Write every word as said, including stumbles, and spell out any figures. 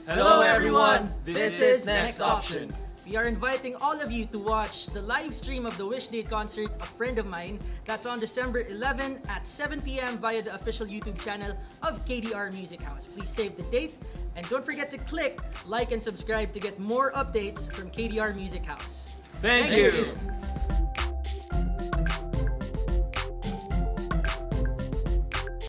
Hello everyone, this is Next Option. We are inviting all of you to watch the live stream of the Wish Date concert, A Friend of Mine. That's on December eleventh at seven p m via the official YouTube channel of K D R Music House. Please save the date and don't forget to click like and subscribe to get more updates from K D R Music House. Thank, Thank you. you.